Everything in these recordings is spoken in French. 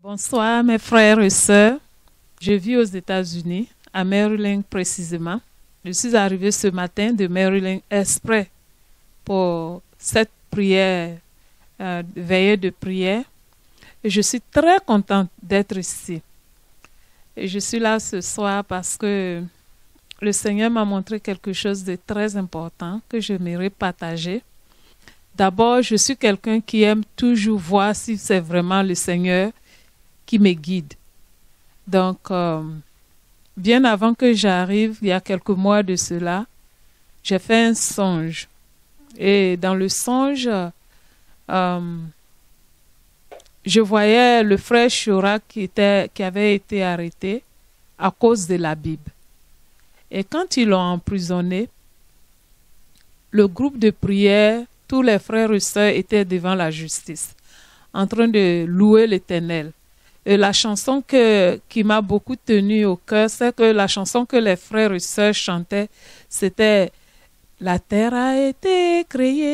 Bonsoir mes frères et sœurs. Je vis aux États-Unis, à Maryland précisément. Je suis arrivée ce matin de Maryland exprès pour cette prière, veillée de prière. Et je suis très contente d'être ici. Et je suis là ce soir parce que le Seigneur m'a montré quelque chose de très important que j'aimerais partager. D'abord, je suis quelqu'un qui aime toujours voir si c'est vraiment le Seigneur qui me guide. Donc, bien avant que j'arrive, il y a quelques mois de cela, j'ai fait un songe. Et dans le songe, je voyais le frère Chirac qui avait été arrêté à cause de la Bible. Et quand ils l'ont emprisonné, le groupe de prière, tous les frères et sœurs étaient devant la justice, en train de louer l'Éternel. Et la chanson qui m'a beaucoup tenu au cœur, c'est que la chanson que les frères et sœurs chantaient, c'était « La terre a été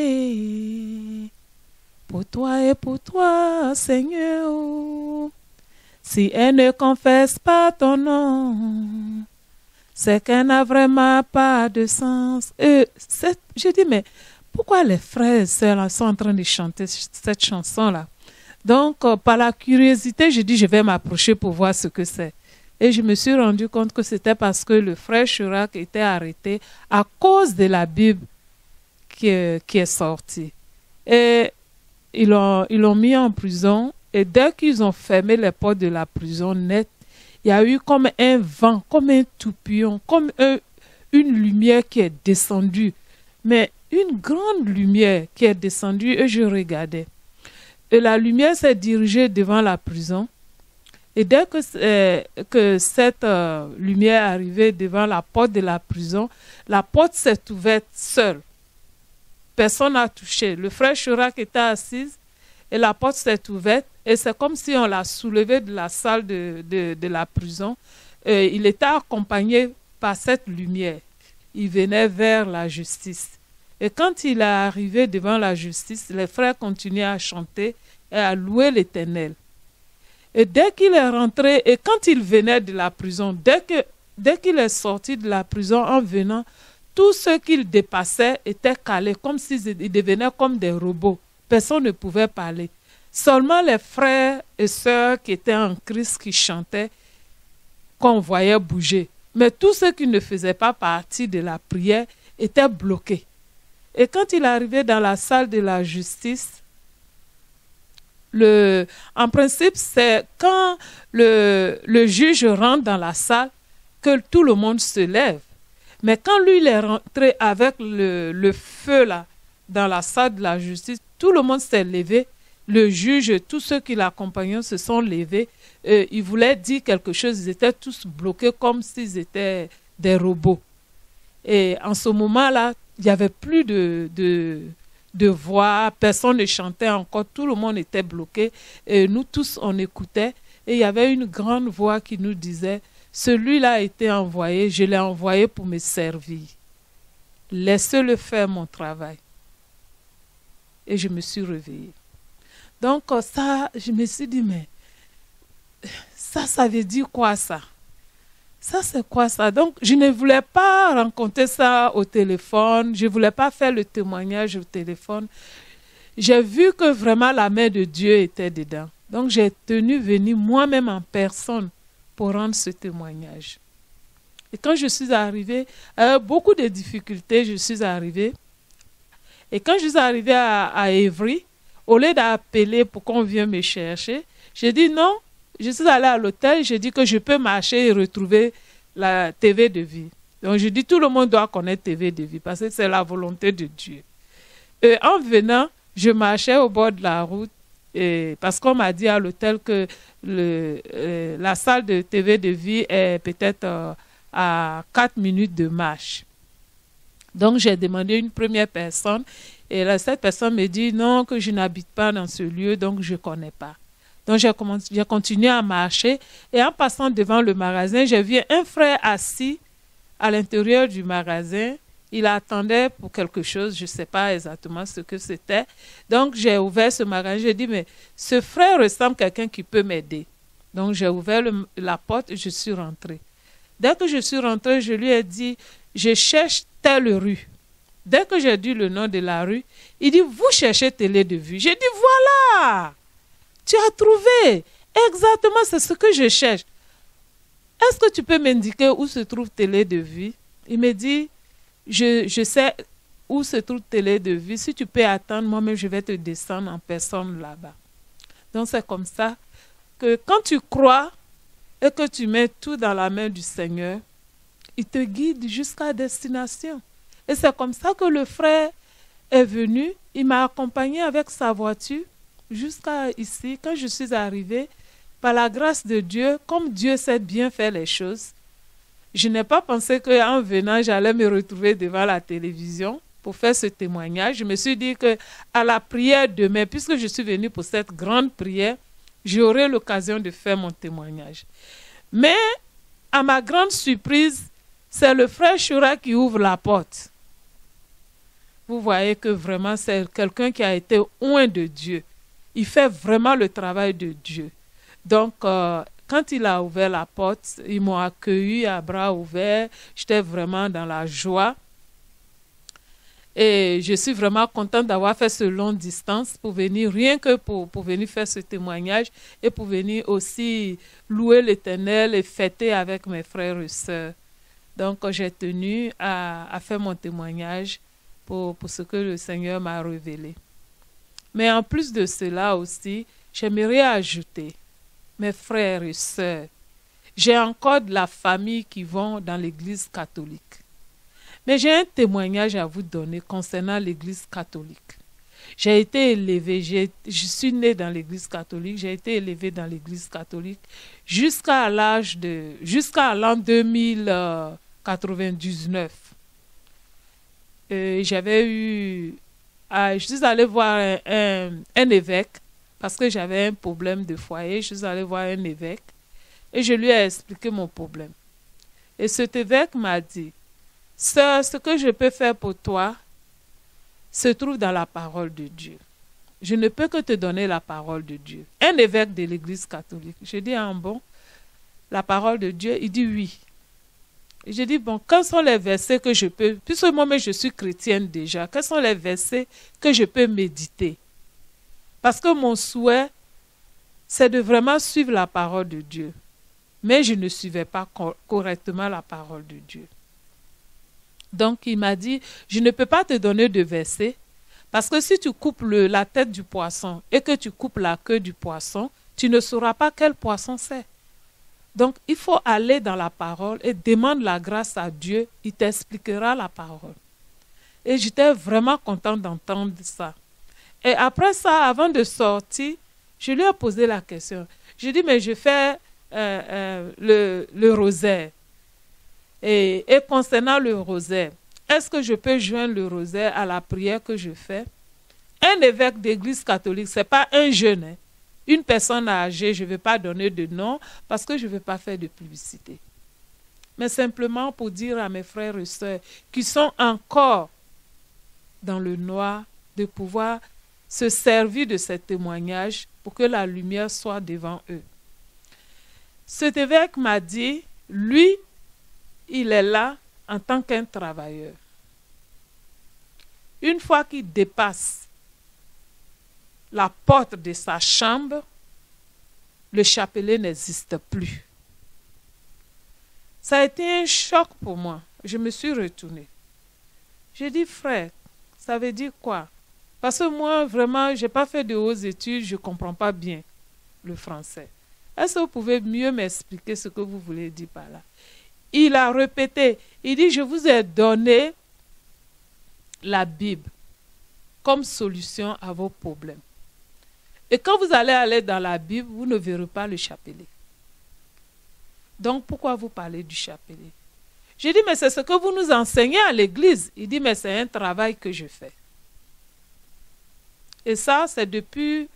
créée pour toi et pour toi, Seigneur. Si elle ne confesse pas ton nom, c'est qu'elle n'a vraiment pas de sens. » Je dis, mais pourquoi les frères et sœurs sont en train de chanter cette chanson-là? Donc, par la curiosité, je dis, je vais m'approcher pour voir ce que c'est. Et je me suis rendu compte que c'était parce que le frère Chirac était arrêté à cause de la Bible qui est sortie. Et ils l'ont mis en prison. Et dès qu'ils ont fermé les portes de la prison net, il y a eu comme un vent, comme un tourbillon, comme une lumière qui est descendue. Mais une grande lumière qui est descendue et je regardais. Et la lumière s'est dirigée devant la prison. Et dès que cette lumière est arrivée devant la porte de la prison, la porte s'est ouverte seule. Personne n'a touché. Le frère Chirac était assis et la porte s'est ouverte. Et c'est comme si on l'a soulevé de la salle de la prison. Et il était accompagné par cette lumière. Il venait vers la justice. Et quand il est arrivé devant la justice, les frères continuaient à chanter et à louer l'Éternel. Et dès qu'il est rentré, et quand il venait de la prison, dès qu'il est sorti de la prison en venant, tous ceux qu'il dépassait étaient calés, comme s'ils devenaient comme des robots. Personne ne pouvait parler. Seulement les frères et sœurs qui étaient en Christ, qui chantaient, qu'on voyait bouger. Mais tous ceux qui ne faisaient pas partie de la prière étaient bloqués. Et quand il est arrivé dans la salle de la justice, en principe, c'est quand le juge rentre dans la salle que tout le monde se lève. Mais quand lui, il est rentré avec le feu là, dans la salle de la justice, tout le monde s'est levé. Le juge, tous ceux qui l'accompagnaient se sont levés. Ils voulaient dire quelque chose. Ils étaient tous bloqués comme s'ils étaient des robots. Et en ce moment-là, il n'y avait plus de voix, personne ne chantait encore, tout le monde était bloqué. Et nous tous, on écoutait. Et il y avait une grande voix qui nous disait, « Celui-là a été envoyé, je l'ai envoyé pour me servir. Laissez-le faire mon travail. » Et je me suis réveillée. Donc ça, je me suis dit, mais ça veut dire quoi ça? Ça, c'est quoi ça? Donc, je ne voulais pas raconter ça au téléphone. Je ne voulais pas faire le témoignage au téléphone. J'ai vu que vraiment la main de Dieu était dedans. Donc, j'ai tenu venir moi-même en personne pour rendre ce témoignage. Et quand je suis arrivée, avec beaucoup de difficultés, je suis arrivée. Et quand je suis arrivée à Évry, au lieu d'appeler pour qu'on vienne me chercher, j'ai dit non. Je suis allée à l'hôtel, j'ai dit que je peux marcher et retrouver la TV de vie. Donc je dis tout le monde doit connaître TV de vie parce que c'est la volonté de Dieu. Et en venant, je marchais au bord de la route parce qu'on m'a dit à l'hôtel que la salle de TV de vie est peut-être à 4 minutes de marche. Donc j'ai demandé une première personne et cette personne me dit non, que je n'habite pas dans ce lieu, donc je ne connais pas. Donc, j'ai continué à marcher et en passant devant le magasin, j'ai vu un frère assis à l'intérieur du magasin. Il attendait pour quelque chose, je ne sais pas exactement ce que c'était. Donc, j'ai ouvert ce magasin, j'ai dit, mais ce frère ressemble à quelqu'un qui peut m'aider. Donc, j'ai ouvert la porte et je suis rentrée. Dès que je suis rentrée, je lui ai dit, je cherche telle rue. Dès que j'ai dit le nom de la rue, il dit, vous cherchez télé de vue. J'ai dit, voilà, tu as trouvé. Exactement, c'est ce que je cherche. Est-ce que tu peux m'indiquer où se trouve télé de vue? Il me dit, je sais où se trouve télé de vue. Si tu peux attendre, moi-même, je vais te descendre en personne là-bas. Donc, c'est comme ça que quand tu crois et que tu mets tout dans la main du Seigneur, il te guide jusqu'à destination. Et c'est comme ça que le frère est venu. Il m'a accompagné avec sa voiture jusqu'à ici. Quand je suis arrivée, par la grâce de Dieu, comme Dieu sait bien faire les choses, je n'ai pas pensé qu'en venant, j'allais me retrouver devant la télévision pour faire ce témoignage. Je me suis dit qu'à la prière demain, puisque je suis venue pour cette grande prière, j'aurai l'occasion de faire mon témoignage. Mais, à ma grande surprise, c'est le frère Shura qui ouvre la porte. Vous voyez que vraiment, c'est quelqu'un qui a été oint de Dieu. Il fait vraiment le travail de Dieu. Donc, quand il a ouvert la porte, ils m'ont accueilli à bras ouverts. J'étais vraiment dans la joie. Et je suis vraiment contente d'avoir fait ce long distance pour venir, rien que pour venir faire ce témoignage et pour venir aussi louer l'Éternel et fêter avec mes frères et sœurs. Donc, j'ai tenu à faire mon témoignage pour ce que le Seigneur m'a révélé. Mais en plus de cela aussi, j'aimerais ajouter, mes frères et sœurs, j'ai encore de la famille qui vont dans l'église catholique. Mais j'ai un témoignage à vous donner concernant l'église catholique. J'ai été élevée, je suis née dans l'église catholique, j'ai été élevée dans l'église catholique jusqu'à l'an 2099. Je suis allée voir un évêque parce que j'avais un problème de foyer. Je suis allée voir un évêque et je lui ai expliqué mon problème. Et cet évêque m'a dit, sœur, ce que je peux faire pour toi se trouve dans la parole de Dieu. Je ne peux que te donner la parole de Dieu. Un évêque de l'église catholique. Je dis, ah bon, la parole de Dieu? Il dit oui. Et je dis, bon, quels sont les versets que je peux, puisque moi-même je suis chrétienne déjà, quels sont les versets que je peux méditer? Parce que mon souhait, c'est de vraiment suivre la parole de Dieu. Mais je ne suivais pas correctement la parole de Dieu. Donc, il m'a dit, je ne peux pas te donner de versets, parce que si tu coupes la tête du poisson et que tu coupes la queue du poisson, tu ne sauras pas quel poisson c'est. Donc, il faut aller dans la parole et demander la grâce à Dieu, il t'expliquera la parole. Et j'étais vraiment contente d'entendre ça. Et après ça, avant de sortir, je lui ai posé la question. Je dis, mais je fais le rosaire. Et concernant le rosaire, est-ce que je peux joindre le rosaire à la prière que je fais? Un évêque d'église catholique, ce n'est pas un jeune. Hein. Une personne âgée, je ne vais pas donner de nom parce que je ne veux pas faire de publicité. Mais simplement pour dire à mes frères et sœurs qui sont encore dans le noir de pouvoir se servir de ce témoignage pour que la lumière soit devant eux. Cet évêque m'a dit, lui, il est là en tant qu'un travailleur. Une fois qu'il dépasse la porte de sa chambre, le chapelet n'existe plus. Ça a été un choc pour moi. Je me suis retournée. J'ai dit, frère, ça veut dire quoi? Parce que moi, vraiment, je n'ai pas fait de hautes études, je ne comprends pas bien le français. Est-ce que vous pouvez mieux m'expliquer ce que vous voulez dire par là? Il a répété, il dit, je vous ai donné la Bible comme solution à vos problèmes. Et quand vous allez aller dans la Bible, vous ne verrez pas le chapelet. Donc, pourquoi vous parlez du chapelet? J'ai dit, mais c'est ce que vous nous enseignez à l'église. Il dit, mais c'est un travail que je fais. Et ça, c'est depuis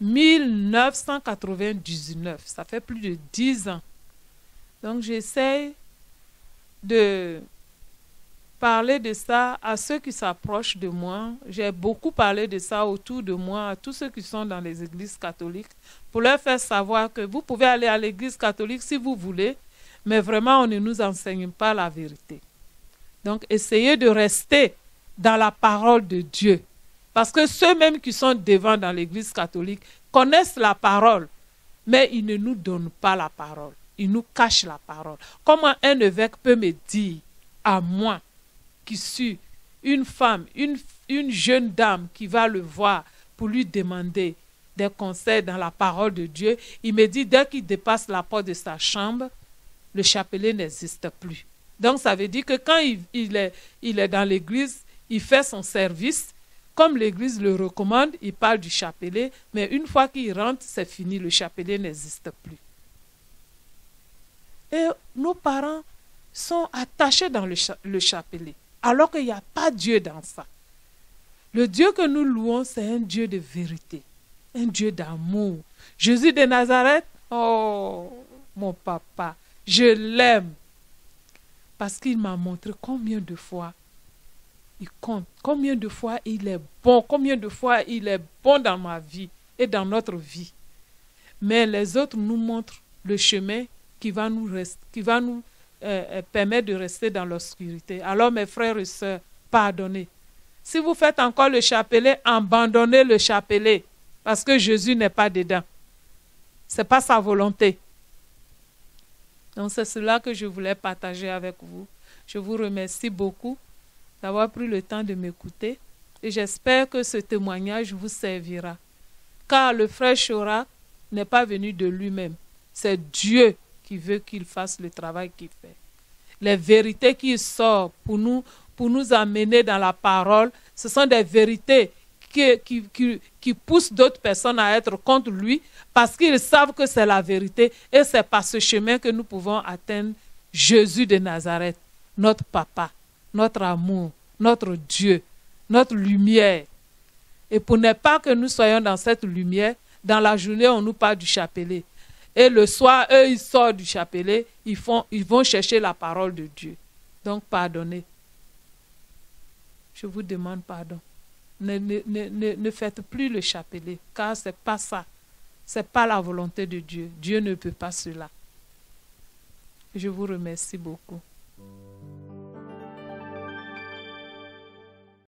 1999. Ça fait plus de 10 ans. Donc, j'essaie de parler de ça à ceux qui s'approchent de moi. J'ai beaucoup parlé de ça autour de moi, à tous ceux qui sont dans les églises catholiques, pour leur faire savoir que vous pouvez aller à l'église catholique si vous voulez, mais vraiment, on ne nous enseigne pas la vérité. Donc, essayez de rester dans la parole de Dieu. Parce que ceux-mêmes qui sont devant dans l'église catholique connaissent la parole, mais ils ne nous donnent pas la parole. Ils nous cachent la parole. Comment un évêque peut me dire à moi, qui suis une femme, une jeune dame qui va le voir pour lui demander des conseils dans la parole de Dieu, il me dit dès qu'il dépasse la porte de sa chambre, le chapelet n'existe plus. Donc ça veut dire que quand il est dans l'église, il fait son service, comme l'église le recommande, il parle du chapelet, mais une fois qu'il rentre, c'est fini, le chapelet n'existe plus. Et nos parents sont attachés dans le chapelet, alors qu'il n'y a pas Dieu dans ça. Le Dieu que nous louons, c'est un Dieu de vérité, un Dieu d'amour. Jésus de Nazareth, oh, mon papa, je l'aime, parce qu'il m'a montré combien de fois il compte, combien de fois il est bon, combien de fois il est bon dans ma vie et dans notre vie. Mais les autres nous montrent le chemin qui va nous permettre de rester dans l'obscurité. Alors mes frères et sœurs, pardonnez. Si vous faites encore le chapelet, abandonnez le chapelet, parce que Jésus n'est pas dedans. Ce n'est pas sa volonté. Donc c'est cela que je voulais partager avec vous. Je vous remercie beaucoup d'avoir pris le temps de m'écouter et j'espère que ce témoignage vous servira. Car le frère Chorak n'est pas venu de lui-même. C'est Dieu qui veut qu'il fasse le travail qu'il fait. Les vérités qui sortent pour nous amener dans la parole, ce sont des vérités qui poussent d'autres personnes à être contre lui parce qu'ils savent que c'est la vérité et c'est par ce chemin que nous pouvons atteindre Jésus de Nazareth, notre papa, notre amour, notre Dieu, notre lumière. Et pour ne pas que nous soyons dans cette lumière, dans la journée, on nous parle du chapelet. Et le soir, eux, ils sortent du chapelet, ils vont chercher la parole de Dieu. Donc, pardonnez. Je vous demande pardon. Ne faites plus le chapelet, car ce n'est pas ça. Ce n'est pas la volonté de Dieu. Dieu ne peut pas cela. Je vous remercie beaucoup.